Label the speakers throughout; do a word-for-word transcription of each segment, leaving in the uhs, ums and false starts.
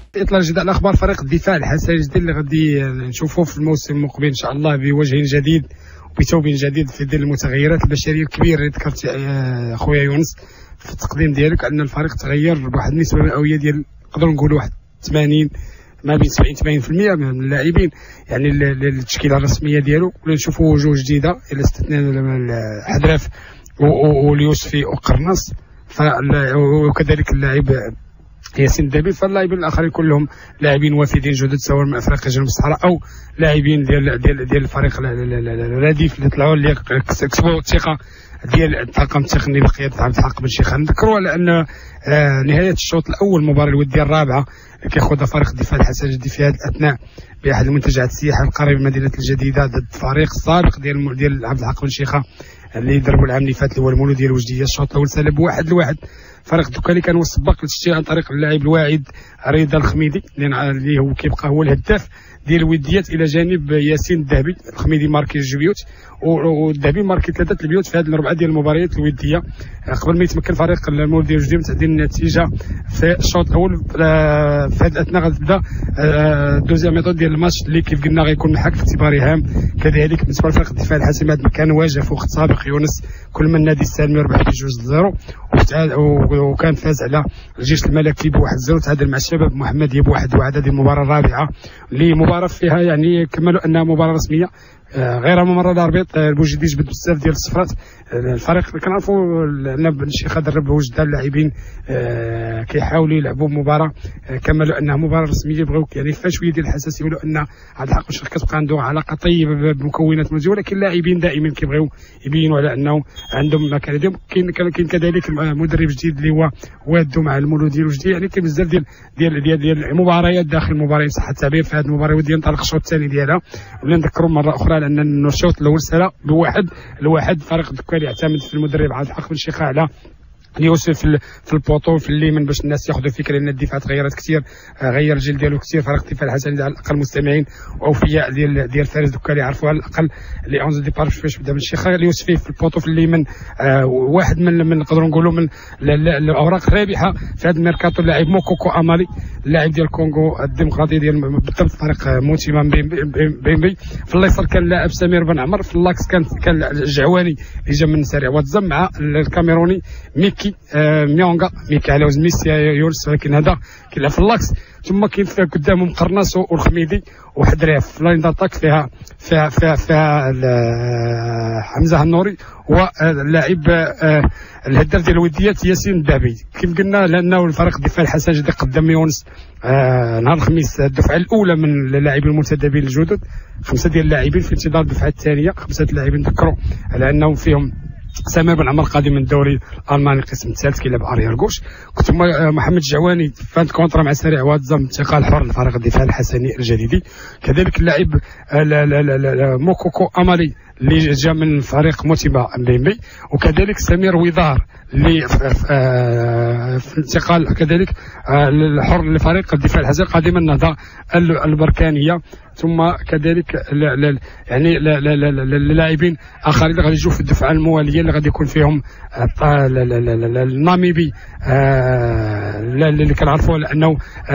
Speaker 1: اطلاع جديد على اخبار فريق الدفاع الحسني الجديد اللي غادي نشوفوه في الموسم المقبل ان شاء الله بوجه جديد وبثوب جديد في ظل المتغيرات البشريه الكبيره اللي ذكرت خويا يونس في التقديم ديالك، ان الفريق تغير بواحد النسبه مئويه ديال نقدروا نقولوا واحد ثمانين ما بين سبعين ثمانين بالمئة من اللاعبين، يعني التشكيله الرسميه ديالو نشوفوا وجوه جديده الى استثناء الحذراف واليوسفي وقرنص، وكذلك اللاعب ياسين الدبي. فاللاعبين الاخرين كلهم لاعبين وافدين جدد سواء من افريقيا جنوب الصحراء او لاعبين ديال ديال ديال الفريق الرديف اللي طلعوا اللي كسبوا الثقه ديال الطاقم التقني بقياده عبد الحق بن شيخ. نذكروا على ان آه نهايه الشوط الاول المباراه الوديه الرابعه اللي كياخذها فريق الدفاع الحسني في هذه الاثناء باحد المنتجعات السياحيه القريبه من مدينه الجديده ضد فريق السابق ديال ديال عبد الحق بن شيخه اللي ضربوا العام اللي فات اللي هو المولوديه الوجديه. الشوط الاول سالب واحد لواحد. فريق الدكالي كان هو السباق للتشجيع عن طريق اللاعب الواعد رضا الخميدي اللي هو كيبقى هو الهداف ديال الوديات الى جانب ياسين الذهبي. الخميدي ماركي جوج بيوت والذهبي ماركي ثلاثه البيوت في هذه الاربعه ديال المباريات الوديه قبل ما يتمكن فريق المولوديه الوجديه من تعديل النتيجه في الشوط الاول. في هذه الاثناء غتبدا الدوزيام ميطود ديال الماتش اللي كيف قلنا غيكون محك في اعتبار هام. كذلك بالنسبه لفريق الدفاع الحسني هذا كان واجه في وقت سابق يونس كل من النادي السالمي ربح بجوج لزيرو وكان فاز على الجيش الملكي بواحد زيرو. تعادل مع الشباب محمديه بواحد واحد. هذه المباراه الرابعه اللي مباراه فيها يعني كملوا انها مباراه رسميه غير ممر الاربيط. البوجدي جبد بزاف ديال الصفرات. الفريق كنعرفوا ان بن شيخ درب وجد اللاعبين كيحاولوا يلعبوا مباراه كملوا انها مباراه رسميه. بغاو يعني فيها شويه ديال الحساسيه ولو ان عبد الحق الشركه كتبقى عنده علاقه طيبه بمكونات المنزل، ولكن اللاعبين دائما كيبغيو يبينوا على انه عندهم مكانه ديالهم. كاين كاين كذلك مدرب جديد اللي هو وادو مع المولوديه الوجديه، يعني كاين بزاف ديال ديال ديال, ديال المباريات داخل المباريات صح التعبير. في هذه المباراه ودي ينطلق الشوط الثاني ديالها واللي نذكروا مره اخرى لان الشوط الاول سال بواحد الواحد. فريق الدكالي يعتمد في المدرب عبد الحق بن شيخه على يوسف في البوطو في الليمن باش الناس ياخذوا فكره ان الدفاع تغيرت كثير، غير الجيل ديالو كثير. فريق الدفاع الحسني على الاقل مستمعين واوفياء ديال ديال فارس الدكالي يعرفوا على الاقل لي اونز ديبار باش بدا بن شيخه. يوسف في البوطو في الليمن آه واحد من من نقدروا نقولوا من الاوراق الرابحه في هذا الميركاتو اللاعب موكوكو امالي اللاعب ديال الكونغو الديمقراطيه ديال بالضبط فريق موتيما بيمبي. في اليسار كان اللاعب سمير بن عمر. في اللاكس كان كان الجعواني اللي جا من سريع واتزم مع الكاميروني ميكي آه ميونغا ميكي على وزن ميسي يونس، ولكن هذا كيلعب في اللاكس. ثم كاين فيها قدامهم قرناص والخميدي وواحد ريف لاين داتاك فيها فيها فيها, فيها حمزه النوري واللاعب آه الهداف ديال الوديات ياسين الذهبي. كيف قلنا لانه الفريق الدفاع الحسني جدي قدام يونس آه نهار الخميس الدفعه الاولى من اللاعبين المنتدبين الجدد، خمسه ديال اللاعبين في انتظار الدفعه الثانيه. خمسه اللاعبين ذكروا على انهم فيهم سمير بن عمر قادم من الدوري الالماني القسم الثالث كيلعب اريير غوش. كنت محمد الجعواني فانت كونترا مع سريع واتزم انتقال حر لفريق الدفاع الحسني الجديدي. كذلك اللاعب موكوكو امالي اللي جاء من فريق موتيبا مبيمبي، وكذلك سمير ويضار اللي في انتقال كذلك الحر لفريق الدفاع الحسني قادم النهضه البركانيه. ثم كذلك يعني اللاعبين اخرين اللي غادي يجوا في الدفعه المواليه اللي غادي يكون فيهم الناميبي اللي كنعرفوا لانه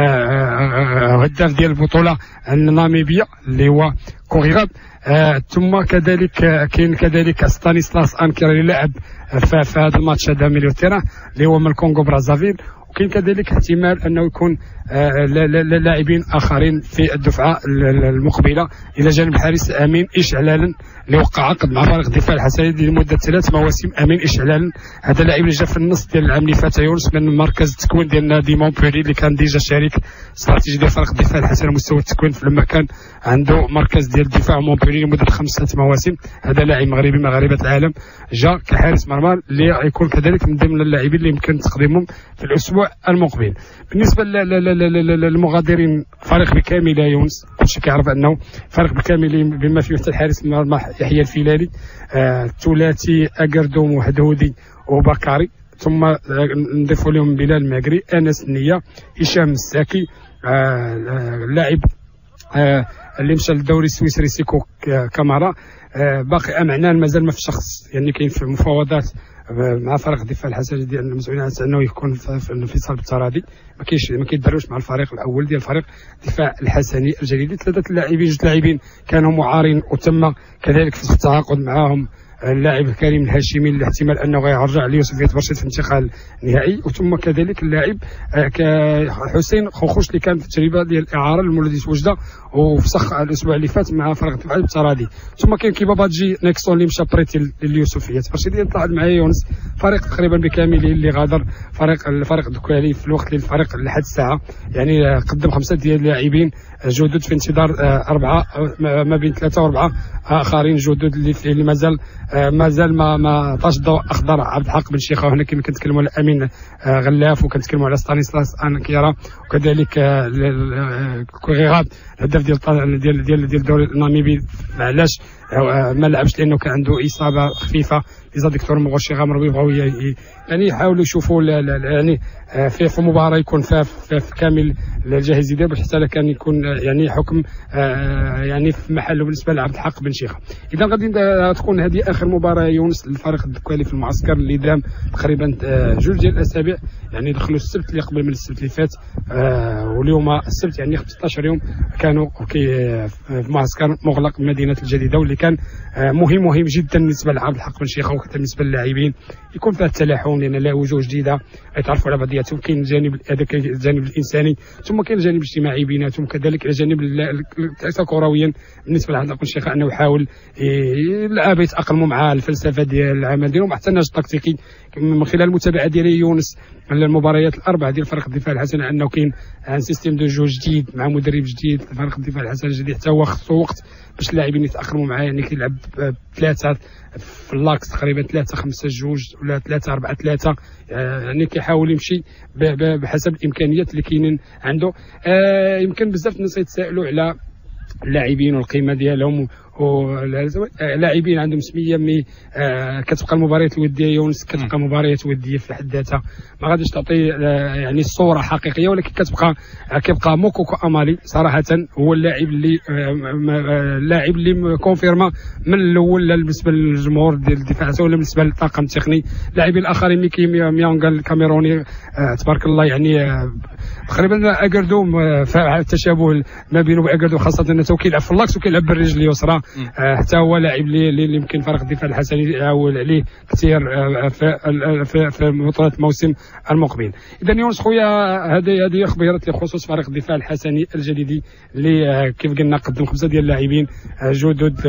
Speaker 1: هداف ديال البطوله الناميبيه اللي هو كوريغاب. ثم كذلك كاين كذلك ستانيسلاس انكر اللي لعب في هذا الماتش هذا ميليو تيران اللي هو من الكونغو برازافيل. وكاين كذلك احتمال انه يكون لاعبين اخرين في الدفعه المقبله الى جانب الحارس امين اشعلالا اللي وقع عقد مع فريق الدفاع الحسني لمده ثلاث مواسم. امين اشعلالا هذا اللاعب اللي جا في النص ديال العام اللي فات يونس من مركز التكوين ديال نادي مونبولي اللي كان ديجا شريك استراتيجي ديال فريق الدفاع الحسني على مستوى التكوين لما كان عنده مركز ديال الدفاع مونبولي لمده خمسه مواسم. هذا لاعب مغربي مغاربه العالم جا كحارس مرمى اللي يكون كذلك من ضمن اللاعبين اللي يمكن تقديمهم في الاسبوع المقبل. بالنسبه للمغادرين فريق بكامل يونس كلشي كيعرف انه فريق بكامل بما فيه حتى الحارس المرمى يحيى الفيلالي الثلاثي آه اكردوم وهدهودي وبكاري. ثم نضيفوا لهم بلال الماكري انس النيه هشام الساكي اللاعب آه آه اللي مشى للدوري السويسري سيكو كامارا. آه باقي امعنان مازال ما في شخص يعني كاين في مفاوضات مع فريق الدفاع الحسني ديال المسؤولين على انه يكون في الانفصال بالتراضي، ما كاينش ما كيدروش مع الفريق الاول ديال الفريق الدفاع الحسني الجديد. ثلاثه اللاعبين جوج لاعبين كانوا معارين وتم كذلك فسخ التعاقد معهم اللاعب كريم الهاشمي اللي احتمال انه غيرجع ليوسف برشيد في الانتقال النهائي، وثم كذلك اللاعب حسين خوخوش اللي كان في التجربه ديال الاعاره لمولوديه وجده وفسخ الاسبوع اللي فات مع فريق الدفاع بالتراضي. ثم كاين كيباباجي نيكسون اللي مشى بريتي لليوسفيات برشيد. طلع معايا يونس فريق تقريبا بكامله اللي غادر فريق الفريق الدكالي في الوقت اللي الفريق لحد الساعه يعني قدم خمسه ديال اللاعبين جدد في انتظار اربعه ما بين ثلاثه واربعه اخرين جدد اللي, اللي مازال مازال ما ما عطاش الضوء اخضر عبد الحق بن شيخه. وهنا كما كنتكلموا على امين غلاف وكنتكلموا على ستانيسلاس انكيرا وكذلك كوغيغاب الهداف ديال ديال ديال ديال الدوري الناميبي. علاش ما لعبش؟ لانه كان عنده اصابه خفيفه. لذا دكتور مغوشي غامر بغاو يعني يحاولوا يشوفوا يعني في في مباراه يكون فيها في كامل الجاهزيه ديالو حتى كان يكون يعني حكم يعني في محله بالنسبه لعبد الحق بن شيخه. اذا غادي تكون هذه اخر مباراه يونس للفريق الدكالي في المعسكر اللي دام تقريبا جوج ديال الاسابيع، يعني دخلوا السبت اللي قبل من السبت اللي فات واليوم السبت، يعني خمسطاش يوم كانوا في معسكر مغلق بمدينه الجديده، واللي كان مهم مهم جدا بالنسبه لعبد الحق بن شيخه وحتى بالنسبه للاعبين يكون فيها التلاحم، لان لا وجوه جديده يتعرفوا على بعضياتهم. كاين الجانب هذاك الجانب الانساني ثم كاين الجانب الاجتماعي بيناتهم، كذلك الجانب كرويا بالنسبه لعبد الحق بن شيخه انه يحاول اللعابه يتاقلموا مع الفلسفه ديال العمل ديالهم حتى النهج التكتيكي من خلال المتابعه ديالي يونس على المباريات الاربعه ديال فريق الدفاع الحسني، انه كاين ان سيستيم دو جو جديد مع مدرب جديد. فريق الدفاع الحسني الجديد حتى هو خصو وقت باش اللاعبين يتاقلموا معاه، يعني كيلعب ثلاثه في اللاكس تقريبا ثلاثه خمسه جوج ولا ثلاثه اربعه ثلاثه، يعني كيحاول يمشي بحسب الامكانيات اللي كاينين عنده. آه يمكن بزاف الناس يتسائلوا على اللاعبين والقيمه ديالهم، ولاعبين عندهم سميه مي آه كتبقى المباريات الوديه يونس كتبقى مباريات وديه في حد ذاتها، ما غاديش تعطي آه يعني الصوره حقيقيه، ولكن كتبقى آه كيبقى موكوكو امالي صراحه هو اللاعب اللي آه اللاعب اللي كونفيرما من الاول بالنسبه للجمهور ديال الدفاع ولا بالنسبه للطاقم التقني. اللاعبين الاخرين ميكي ميونغ الكاميروني آه تبارك الله، يعني آه تقريبا اكاردو فاعل التشابه ما بينه واكاردو، خاصه انه كيلعب في اللاكس وكيلعب بالرجل اليسرى. آه حتى هو لاعب اللي يمكن فريق الدفاع الحسني يعول عليه كثير آه في في, في بطوله الموسم المقبل. اذا يونس خويا هذه هذه اخبارات بخصوص فريق الدفاع الحسني الجديدي اللي آه كيف قلنا قدم خمسه ديال اللاعبين آه جدد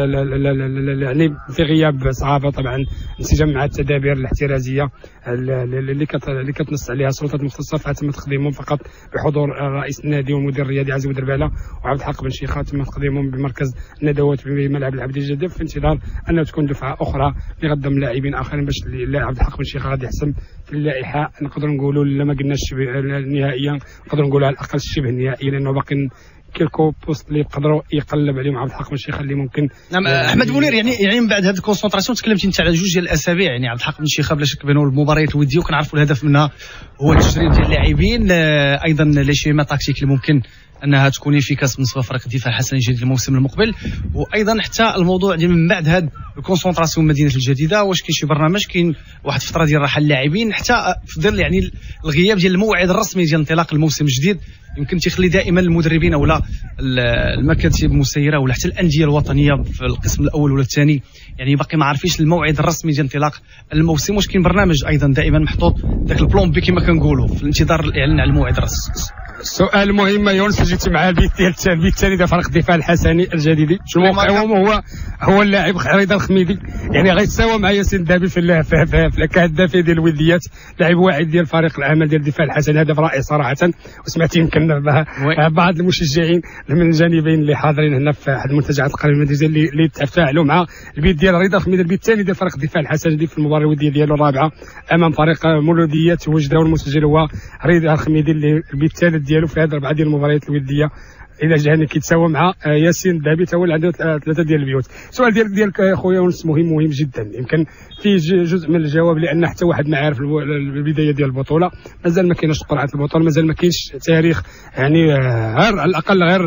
Speaker 1: يعني في غياب صعابه طبعا انسجام مع التدابير الاحترازيه اللي اللي كتنص عليها السلطات المختصه، فتم تقديمهم فقط بحضور رئيس النادي والمدير الرياضي عزيز بودرباله وعبد الحق بن شيخه، تم تقديمهم بمركز الندوات في ملعب العبد الجديد في انتظار انه تكون دفعه اخرى لقدم لاعبين اخرين باش عبد الحق بن شيخه غادي يحسم في اللائحه. نقدروا نقولوا لا ما قلناش نهائيا، نقدروا نقولوا على الاقل شبه نهائي، لانه باقي كيلكو بوست اللي يقدروا يقلب عليهم عبد الحق بن شيخه اللي ممكن. نعم
Speaker 2: احمد منير، يعني يعني من بعد هذه الكونسونطراسيون تكلمتي انت على جوج ديال الاسابيع، يعني عبد الحق بن شيخه بلا شك بانه المباريات الوديه وكنعرفوا الهدف منها هو التجريب ديال اللاعبين، ايضا لي شيما تاكتيك اللي ممكن انها تكون افيكاس بالنسبه لفريق الدفاع الحسني الجديد الموسم المقبل، وايضا حتى الموضوع ديال من بعد هذه الكونسونطراسيون مدينه الجديده، واش كاين شي برنامج، كاين واحد الفتره ديال راحه اللاعبين حتى في ظل يعني الغياب ديال الموعد الرسمي ديال انطلاق الموسم الجديد، يمكن تيخلي دائما المدربين او لا المكاتب المسيره ولا حتى الانديه الوطنيه في القسم الاول ولا الثاني يعني باقي ما عارفينش الموعد الرسمي ديال انطلاق الموسم. واش كاين برنامج ايضا دائما محطوط داك البلون بي كما كنقولوا في الانتظار الاعلان على الموعد الرسمي؟
Speaker 1: سؤال مهم يونس، جيت مع البيت ديال البيت الثاني ديال فريق الدفاع الحسني الجديدي. شنو موقعهم؟ هو هو اللاعب رضا الخميدي، يعني غيتساوى مع ياسين الدابي في في, في كهداف ديال الوديات، لاعب واعد ديال فريق العمل ديال الدفاع الحسني، هدف رائع صراحه. وسمعت يمكن بعض المشجعين من الجانبين اللي حاضرين هنا في احد المنتجعات القريه المدرسيه اللي اللي تفاعلوا مع البيت ديال رضا الخميدي، البيت الثاني ديال فريق الدفاع الحسني في المباراه الوديه ديالو الرابعه امام فريق مولوديات وجده، والمسجل هو رضا الخميدي اللي البيت الثالث ديالو في هذه الاربعه ديال المباريات الوديه. الى جاني كيتساوى مع ياسين الذهبي حتى هو اللي عنده ثلاثه ديال البيوت. السؤال ديالك ديالك خويا ونس مهم مهم جدا، يمكن فيه جزء من الجواب لان حتى واحد ما عارف البدايه ديال البطوله، مازال ما كاينش قرعه البطوله، مازال ما كاينش تاريخ يعني غير على الاقل غير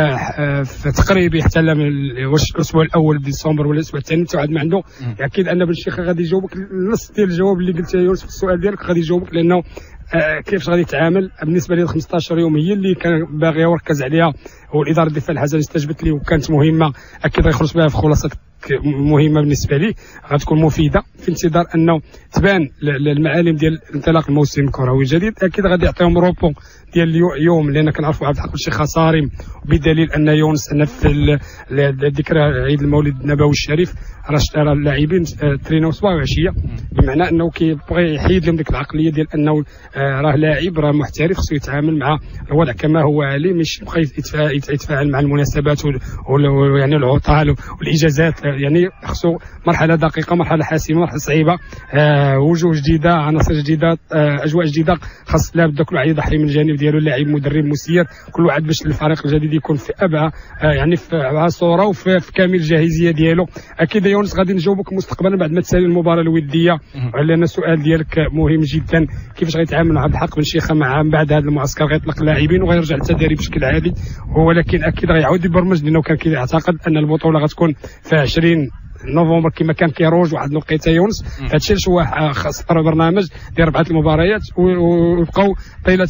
Speaker 1: في تقريبي حتى واش الاسبوع الاول ديسمبر ولا الاسبوع الثاني حتى واحد ما عنده. اكيد ان بن الشيخ غادي يجاوبك النص ديال الجواب اللي قلت يا يونس في السؤال ديالك، غادي يجاوبك لانه آه كيفاش غادي يتعامل. بالنسبه لي خمسطاش يوم هي اللي كان باغي يركز عليها، والاداره الدفاع الحسني استجبت لي وكانت مهمه، اكيد غيخرج بها في خلاصه مهمه بالنسبه لي، غتكون مفيده في انتظار انه تبان المعالم ديال انطلاق الموسم الكروي الجديد. اكيد غادي يعطيهم روبون ديال اليوم لان كنعرفوا عبد الحق الشيخ صارم، بدليل ان يونس ان في الذكرى عيد المولد النبوي الشريف راه اشترى اللاعبين تريناو صباح وعشيه، بمعنى انه كيبغي يحيد لهم ديك العقليه ديال انه راه لاعب راه محترف خصو يتعامل مع الوضع كما هو عليه، ماشي يبقى يتفاعل مع المناسبات ويعني العطال والاجازات، يعني خصو مرحله دقيقه، مرحله حاسمه، مرحله صعيبه، آه وجوه جديده، عناصر جديده، آه اجواء جديده، خاص لابد كل واحد يضحي من الجانب ديالو، اللاعب مدرب مسير كل واحد باش الفريق الجديد يكون في ابعى آه يعني في ابعى صوره وفي في كامل الجاهزيه ديالو. اكيد يا يونس غادي نجاوبك مستقبلا بعد ما تسالي المباراه الوديه، لان السؤال ديالك مهم جدا، كيفاش غيتعامل مع عبد الحق بن شيخه مع من بعد هذا المعسكر، غيطلق اللاعبين وغيرجع للتدريب بشكل عادي، ولكن اكيد غيعاود يبرمج لانه كان كيعتقد ان البطوله غتكون في عشرين نوفمبر كما كان كيروج واحد الوقيته يونس. هادشي اللي هو خاص برنامج ديال اربعه المباريات ويبقاو طيله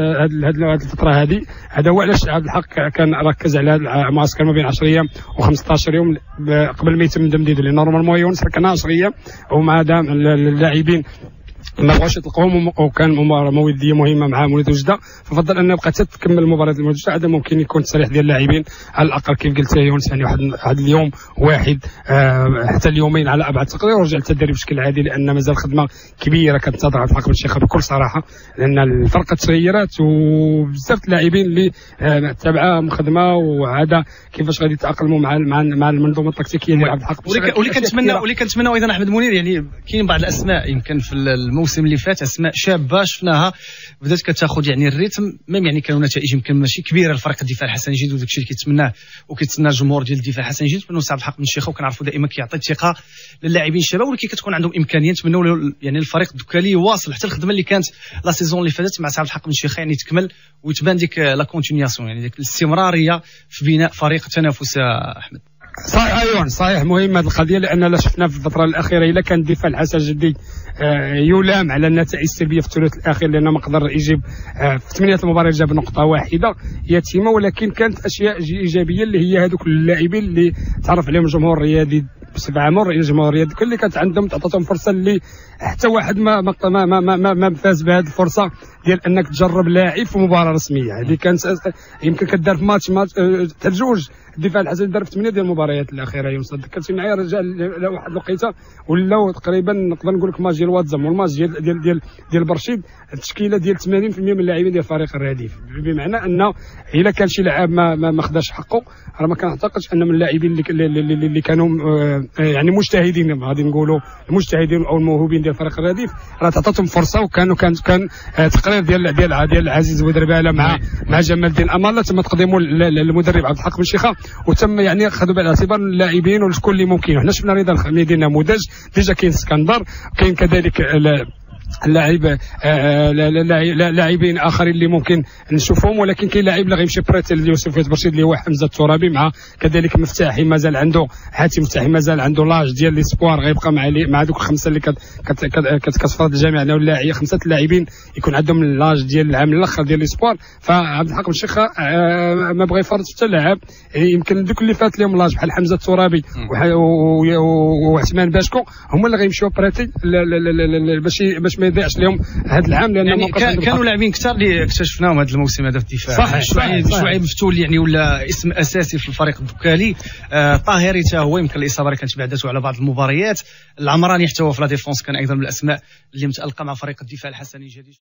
Speaker 1: هذه الفتره هذه. هذا هو علاش عبد الحق كان ركز على المعسكر ما بين عشرة ايام و15 يوم قبل ما يتم تمديده، لان نورمالمون يونس كان عشرة ايام ومع دام اللاعبين ما بغاوش يطلقوهم وكان مباراه موديه مهمه مع مولود وجده، ففضل ان يبقى تكمل المباراه ديال مولود وجده. هذا ممكن يكون تصريح ديال اللاعبين على الاقل كيف قلت يا يونس، يعني واحد واحد اليوم واحد آه حتى اليومين على ابعد تقدير، ورجع للتدريب بشكل عادي، لان مازال خدمه كبيره كتنتظر عبد الحق بن شيخه بكل صراحه، لان الفرقه تغيرت وبزاف اللاعبين اللي آه تابعه خدمه وعاده كيفاش غادي يتاقلموا مع مع مع المنظومه التكتيكيه ديال عبد الحق بن شيخه.
Speaker 2: واللي كنتمنى واللي كنتمنى ايضا احمد منير، يعني كاين بعض الاسماء يمكن في الموسم اللي فات اسماء شابه شفناها بدات كتاخذ يعني الريتم، ميم يعني كانوا نتائج يمكن ماشي كبيره لفريق الدفاع الحسني جديد، وداك الشيء اللي كيتمناه وكيتسنى الجمهور ديال الدفاع الحسني جديد من عبد الحق بن شيخه، وكنعرفوا دائما كيعطي الثقه للاعبين الشباب، ولكن كتكون عندهم امكانيه نتمنوا يعني الفريق الدكالي يواصل حتى الخدمه اللي كانت لا سيزون اللي فاتت مع عبد الحق بن شيخه، يعني تكمل وتبان ديك لا كونتينياسيون، يعني ديك الاستمراريه في بناء فريق تنافس. احمد
Speaker 1: صحيح ايوه صحيح مهمه هذه القضيه، لان لا شفنا في الفتره الاخيره الا كان الدفاع الحسن الجديد يلام على النتائج السلبيه في الثلث الاخير، لانه ما قدر يجيب في ثمانيه المباريات جاب نقطه واحده يتيمه، ولكن كانت اشياء ايجابيه اللي هي هذوك اللاعبين اللي تعرف عليهم الجمهور الرياضي بسبعه مر، الجمهور الرياضي كل اللي كانت عندهم تعطاتهم فرصه اللي حتى واحد ما ما ما ما, ما, ما فاز بهذه الفرصه ديال انك تجرب لاعب في مباراه رسميه. هذه كانت يمكن كدار في ماتش ماتش حتى جوج الدفاع الحسن دار في ثمانيه ديال المباريات الاخيره. يونس ذكرتي معايا رجال لواحد الوقيته ولاو تقريبا نقدر نقول لك ماتش ديال واتزم والماتش ديال ديال ديال ديال برشيد التشكيله ديال ثمانين بالمئة من اللاعبين ديال فريق الرديف، بمعنى انه الا كان شي لاعب ما ما, ما خداش حقه، راه ما كنعتقدش ان من اللاعبين اللي, اللي, اللي كانوا يعني مجتهدين غادي نقولوا المجتهدين او الموهوبين ديال فريق الرديف راه تعطاتهم فرصه، وكانوا كان كان تقرير ديال ديال ديال العزيز بودرباله مع مع جمال الدين اماله تم تقديمه للمدرب عبد الحق بن شيخه، وتم يعني خذوا بالاعتبار اللاعبين والكل اللي ممكن. حنا شفنا رضا الخميدي نموذج، ديجا كاين اسكندر، كاين كذلك اللاعب لاعبين اخرين اللي ممكن نشوفهم، ولكن كاين لاعب اللي غيمشي بريت يوسف برشيد اللي هو حمزه الترابي، مع كذلك مفتاحي مازال عنده حاتم مفتاحي مازال عنده لاج ديال ليسبوار غيبقى مع مع دوك الخمسه اللي كتكتفرض الجامعه انه اللاعب خمسه اللاعبين يكون عندهم اللاج ديال العام الاخر ديال ليسبوار. فعبد الحق بن شيخه ما بغى يفرض حتى اللاعب، يمكن دوك اللي فات لهم لاج بحال حمزه الترابي وعثمان باشكو هما اللي غيمشيو بريتي باش باش ما يضيعش لهم هذا العام، لان
Speaker 2: يعني كانوا لاعبين كثار اللي اكتشفناهم هذا الموسم هذا في الدفاع. صحيح شعيب شعيب فتول يعني ولا اسم اساسي في الفريق الدكالي. آه طاهري حتى هو يمكن الاصابه اللي كانت بعدته على بعض المباريات. العمراني حتى هو في لا ديفونس كان ايضا من الاسماء اللي متالقه مع فريق الدفاع الحسني الجديد.